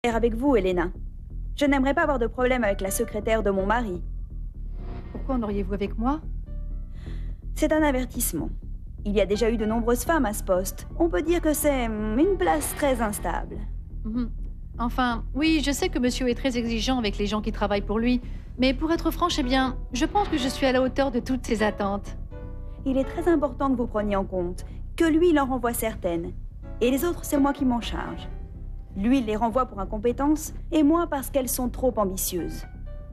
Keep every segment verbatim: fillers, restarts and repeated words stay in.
Avec vous, Elena. Je n'aimerais pas avoir de problème avec la secrétaire de mon mari. Pourquoi en auriez-vous avec moi? C'est un avertissement. Il y a déjà eu de nombreuses femmes à ce poste. On peut dire que c'est une place très instable. Mmh. Enfin, oui, je sais que monsieur est très exigeant avec les gens qui travaillent pour lui. Mais pour être franche, eh bien, je pense que je suis à la hauteur de toutes ses attentes. Il est très important que vous preniez en compte que lui, il en renvoie certaines. Et les autres, c'est moi qui m'en charge. Lui, il les renvoie pour incompétence, et moi parce qu'elles sont trop ambitieuses.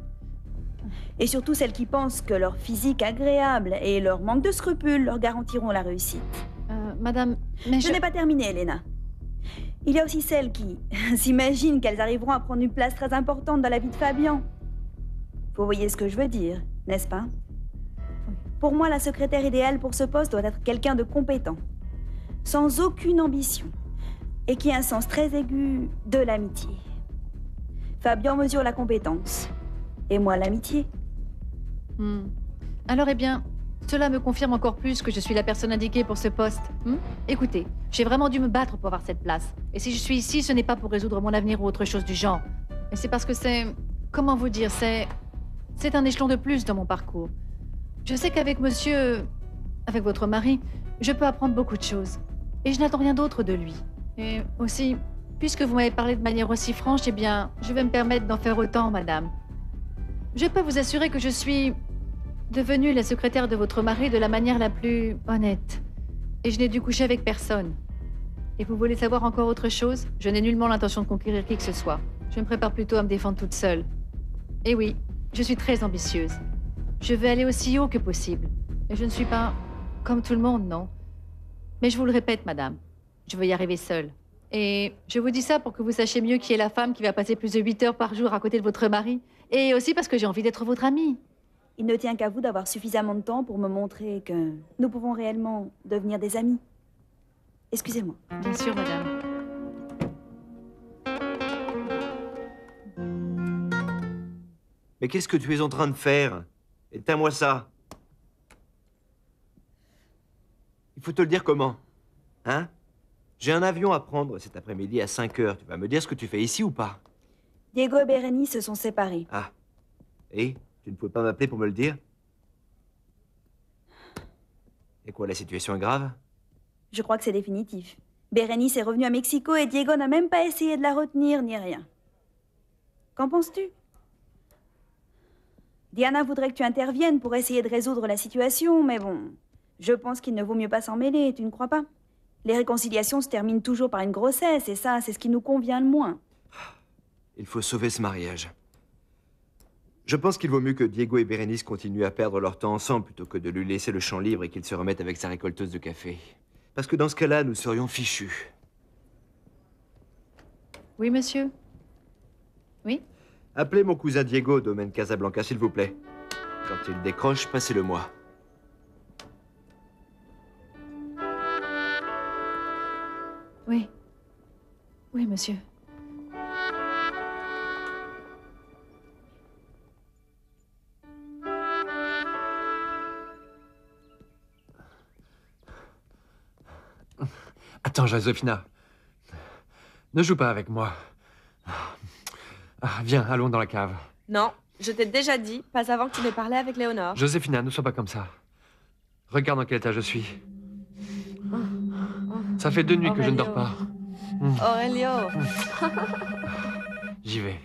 Et surtout celles qui pensent que leur physique agréable et leur manque de scrupules leur garantiront la réussite. Euh, madame, mais je... je... n'ai pas terminé, Elena. Il y a aussi celles qui s'imaginent qu'elles arriveront à prendre une place très importante dans la vie de Fabian. Vous voyez ce que je veux dire, n'est-ce pas? Pour moi, la secrétaire idéale pour ce poste doit être quelqu'un de compétent, sans aucune ambition, et qui a un sens très aigu de l'amitié. Fabian mesure la compétence, et moi l'amitié. Hmm. Alors, eh bien, cela me confirme encore plus que je suis la personne indiquée pour ce poste. Hmm? Écoutez, j'ai vraiment dû me battre pour avoir cette place. Et si je suis ici, ce n'est pas pour résoudre mon avenir ou autre chose du genre. Mais c'est parce que c'est... Comment vous dire? C'est... C'est un échelon de plus dans mon parcours. Je sais qu'avec monsieur... Avec votre mari, je peux apprendre beaucoup de choses. Et je n'attends rien d'autre de lui. Et aussi, puisque vous m'avez parlé de manière aussi franche, eh bien, je vais me permettre d'en faire autant, madame. Je peux vous assurer que je suis devenue la secrétaire de votre mari de la manière la plus honnête. Et je n'ai dû coucher avec personne. Et vous voulez savoir encore autre chose? Je n'ai nullement l'intention de conquérir qui que ce soit. Je me prépare plutôt à me défendre toute seule. Et oui, je suis très ambitieuse. Je veux aller aussi haut que possible. Et je ne suis pas comme tout le monde, non. Mais je vous le répète, madame, je veux y arriver seule. Et je vous dis ça pour que vous sachiez mieux qui est la femme qui va passer plus de huit heures par jour à côté de votre mari. Et aussi parce que j'ai envie d'être votre amie. Il ne tient qu'à vous d'avoir suffisamment de temps pour me montrer que nous pouvons réellement devenir des amis. Excusez-moi. Bien sûr, madame. Mais qu'est-ce que tu es en train de faire? Éteins-moi ça. Il faut te le dire comment? Hein? J'ai un avion à prendre cet après-midi à cinq heures. Tu vas me dire ce que tu fais ici ou pas? Diego et Bérénice se sont séparés. Ah. Et? Tu ne pouvais pas m'appeler pour me le dire? Et quoi, la situation est grave? Je crois que c'est définitif. Bérénice est revenue à Mexico et Diego n'a même pas essayé de la retenir ni rien. Qu'en penses-tu? Diana voudrait que tu interviennes pour essayer de résoudre la situation, mais bon, je pense qu'il ne vaut mieux pas s'en mêler, tu ne crois pas? Les réconciliations se terminent toujours par une grossesse, et ça, c'est ce qui nous convient le moins. Il faut sauver ce mariage. Je pense qu'il vaut mieux que Diego et Bérénice continuent à perdre leur temps ensemble plutôt que de lui laisser le champ libre et qu'il se remette avec sa récolteuse de café. Parce que dans ce cas-là, nous serions fichus. Oui, monsieur? Oui? Appelez mon cousin Diego au domaine Casablanca, s'il vous plaît. Quand il décroche, passez-le-moi. Oui. Oui, monsieur. Attends, Joséphina. Ne joue pas avec moi. Ah, viens, allons dans la cave. Non, je t'ai déjà dit, pas avant que tu n'aies parlé avec Léonore. Joséphina, ne sois pas comme ça. Regarde dans quel état je suis. Ça fait deux nuits que je ne dors pas. Aurelio. J'y vais.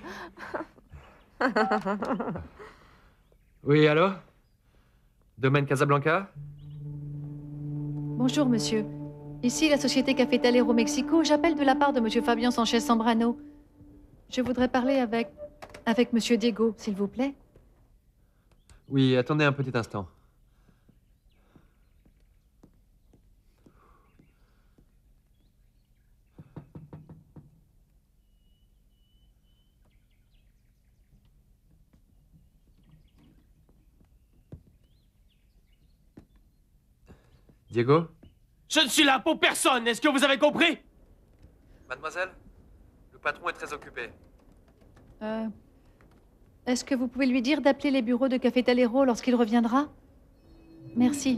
Oui, allô? Domaine Casablanca? Bonjour, monsieur. Ici, la société Café Talero Mexico. J'appelle de la part de monsieur Fabian Sanchez Zambrano. Je voudrais parler avec... avec monsieur Diego, s'il vous plaît. Oui, attendez un petit instant. Diego? Je ne suis là pour personne, est-ce que vous avez compris? Mademoiselle, le patron est très occupé. Euh... Est-ce que vous pouvez lui dire d'appeler les bureaux de Café Talero lorsqu'il reviendra? Merci.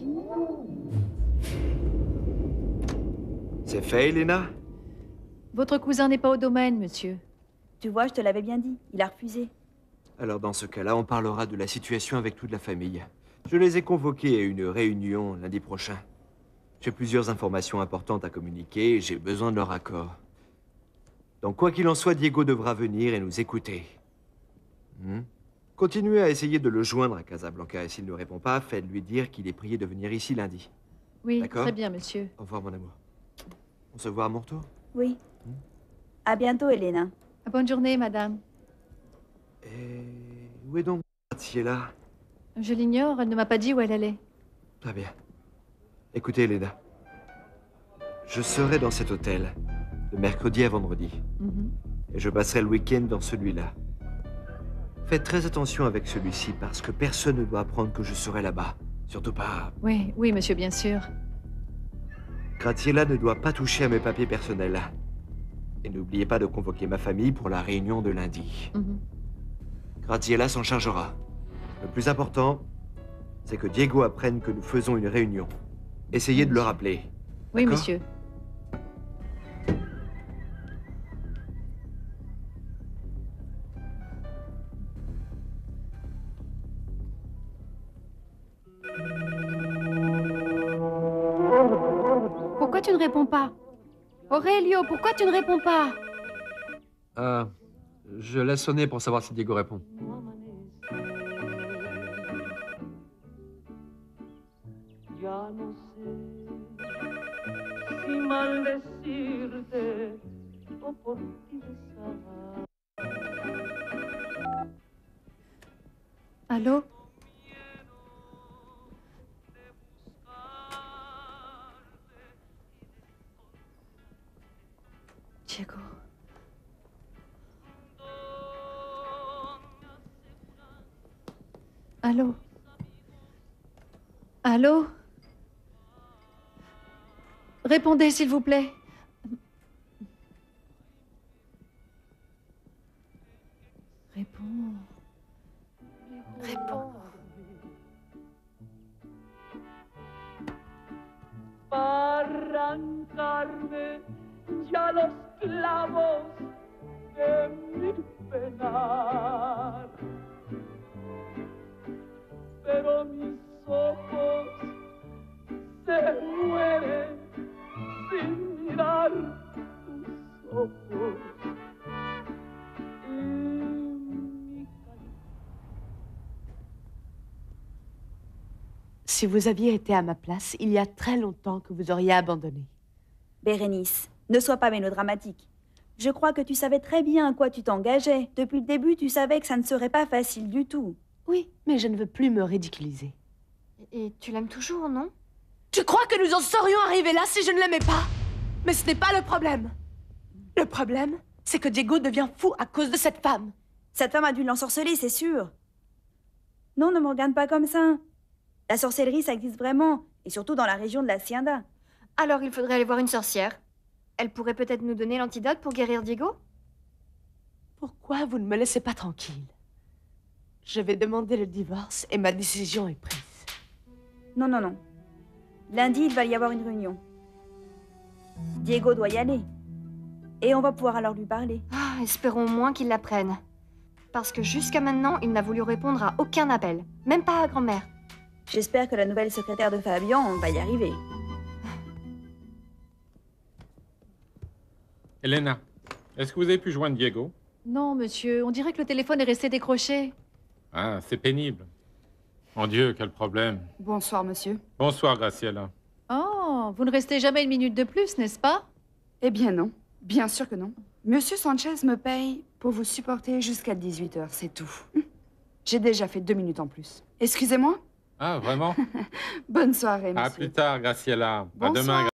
C'est fait, Elena? Votre cousin n'est pas au domaine, monsieur. Tu vois, je te l'avais bien dit. Il a refusé. Alors dans ce cas-là, on parlera de la situation avec toute la famille. Je les ai convoqués à une réunion lundi prochain. J'ai plusieurs informations importantes à communiquer et j'ai besoin de leur accord. Donc quoi qu'il en soit, Diego devra venir et nous écouter. Hmm? Continuez à essayer de le joindre à Casablanca et s'il ne répond pas, faites-lui dire qu'il est prié de venir ici lundi. Oui, D'accord. très bien, monsieur. Au revoir, mon amour. On se voit à mon retour? Oui. Hmm? À bientôt, Elena. Bonne journée, madame. Et où est donc Graciela? Je l'ignore, elle ne m'a pas dit où elle allait. Très bien. Écoutez, Elena. Je serai dans cet hôtel de mercredi à vendredi. Mhm. Et je passerai le week-end dans celui-là. Faites très attention avec celui-ci parce que personne ne doit apprendre que je serai là-bas. Surtout pas... Oui, oui, monsieur, bien sûr. Graciela ne doit pas toucher à mes papiers personnels. Et n'oubliez pas de convoquer ma famille pour la réunion de lundi. Mhm. Graciela s'en chargera. Le plus important, c'est que Diego apprenne que nous faisons une réunion. Essayez de le rappeler. Oui, D'accord? monsieur. Pourquoi tu ne réponds pas? Aurelio, pourquoi tu ne réponds pas? Euh, je laisse sonner pour savoir si Diego répond. Ya no sé si maldecirte o por ti besar. Allô? Diego. Allô? Allô? Répondez, s'il vous plaît. Réponds. Réponds. Para arrancarme ya los clavos de mi penar. Pero mis ojos se mueren sin mirar tus ojos. Y mi Si vous aviez été à ma place, il y a très longtemps que vous auriez abandonné. Bérénice, ne sois pas mélodramatique. Je crois que tu savais très bien à quoi tu t'engageais. Depuis le début, tu savais que ça ne serait pas facile du tout. Oui, mais je ne veux plus me ridiculiser. Et tu l'aimes toujours, non? Tu crois que nous en serions arrivés là si je ne l'aimais pas? Mais ce n'est pas le problème. Le problème, c'est que Diego devient fou à cause de cette femme. Cette femme a dû l'ensorceler, c'est sûr. Non, ne me regarde pas comme ça. La sorcellerie, ça existe vraiment. Et surtout dans la région de la Hacienda. Alors il faudrait aller voir une sorcière. Elle pourrait peut-être nous donner l'antidote pour guérir Diego? Pourquoi vous ne me laissez pas tranquille? Je vais demander le divorce et ma décision est prise. Non, non, non. Lundi, il va y avoir une réunion. Diego doit y aller. Et on va pouvoir alors lui parler. Ah, espérons au moins qu'il la prenne. Parce que jusqu'à maintenant, il n'a voulu répondre à aucun appel. Même pas à grand-mère. J'espère que la nouvelle secrétaire de Fabian va y arriver. Elena, est-ce que vous avez pu joindre Diego? Non, monsieur, on dirait que le téléphone est resté décroché. Ah, c'est pénible. Mon Dieu, quel problème. Bonsoir, monsieur. Bonsoir, Graciela. Oh, vous ne restez jamais une minute de plus, n'est-ce pas? Eh bien non, bien sûr que non. Monsieur Sanchez me paye pour vous supporter jusqu'à dix-huit heures, c'est tout. J'ai déjà fait deux minutes en plus. Excusez-moi. Ah, vraiment? Bonne soirée, monsieur. À plus tard, Graciela. À Bonsoir. demain.